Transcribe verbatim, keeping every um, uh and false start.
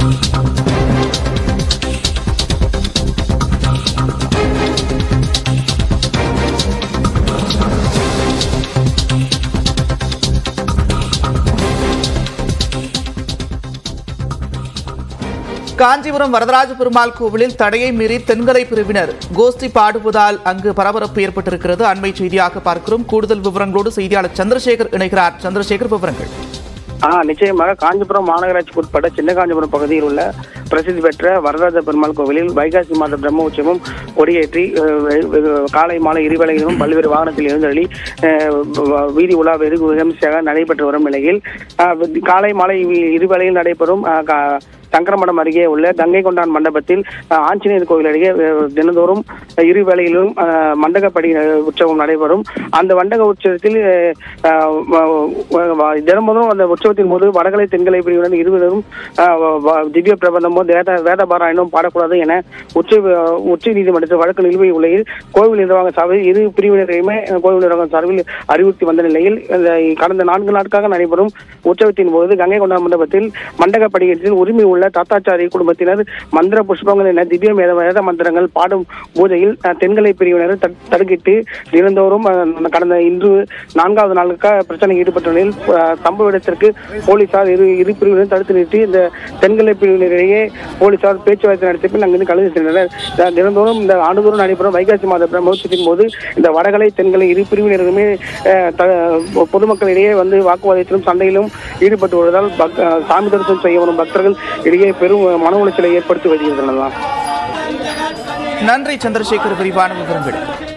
காஞ்சிபுரம் வரதராஜ பெருமாள் கோவிலில் தடையை மீறி தென்கலை பிரிவினர் கோஷ்டி பாடுவதால் அங்கு பரபரப்பு ஏற்பட்டிருக்கிறது. அண்மை செய்தியாக பார்க்கிறோம். கூடுதல் விவரங்களோடு செய்தியாளர் சந்திரசேகர் இணைகிறார். சந்திரசேகர், விவரங்கள். நிச்சயமாக காஞ்சிபுரம் மாநகராட்சிக்கு உட்பட்ட சின்ன காஞ்சிபுரம் பகுதியில் உள்ள பிரசித்தி பெற்ற வரதராஜ பெருமாள் கோவிலில் வைகாசி மாத பிரம்ம உற்சவம் கொடியேற்றி காலை மாலை இருவேளையிலும் பல்வேறு வாகனத்தில் எழுந்தருளி வீதி உலா வெகு விமர்சையாக நடைபெற்று வரும் நிலையில் காலை மாலை இருவேளையில் நடைபெறும் சங்கரமடம் அருகே உள்ள கங்கை கொண்டான் மண்டபத்தில் ஆஞ்சநேயர் கோவில் அருகே தினந்தோறும் இரு வேளையிலும் மண்டகப்படி உற்சவம் நடைபெறும். அந்த மண்டக உற்சவத்தில் தினமும் அந்த உற்சவத்தின் போது வடகலை தென்கலை பிரிவுடன் இருவரும் திவ்ய பிரபந்தமோ வேத வேத பாராயணம் பாடக்கூடாது என உச்ச உச்ச நீதிமன்றத்தில் வழக்கு நிலுவை உள்ளில் கோவில் நிர்வாக சபை இரு பிரிவினரையுமே கோவில் நிர்வாக சார்பில் அறிவுறுத்தி வந்த நிலையில் கடந்த நான்கு நாட்களாக நடைபெறும் உற்சவத்தின் போது கங்கை கொண்டான் மண்டபத்தில் மண்டகப்படியில் உரிமை உள்ள தாத்தாச்சாரி குடும்பத்தினர் மந்திர புஷ்பங்கள் என திவ்ய வேத மந்திரங்கள் பாடும் பூஜையில் தென்கலை பிரிவினர் தடுக்கிட்டு தினந்தோறும் கடந்த இன்று நான்காவது நாளுக்காக பிரச்சனையில் ஈடுபட்ட நிலையில் சம்பவ இடத்திற்கு போலீசார் இரு இரு பிரிவினர் தடுத்து நிறுத்தி இந்த தென்கலை பிரிவினரிடையே போலீசார் பேச்சுவார்த்தை நடத்திய பின் அங்கிருந்து கலந்து சென்றனர். தினந்தோறும் இந்த ஆண்டுதோறும் நடைபெறும் வைகாசி மாத பிரம்மோற்சவத்தின் போது இந்த வடகலை தென்கலை இரு பிரிவினருமே பொதுமக்களிடையே வந்து வாக்குவாதத்திலும் சண்டையிலும் ஈடுபட்டு வருவதால் சாமி தரிசனம் செய்ய வரும் பக்தர்கள் இடையே பெரும் மன உளைச்சலை ஏற்படுத்தி வருகின்றனர். நன்றி சந்திரசேகர், விரிவான விவரங்கள்.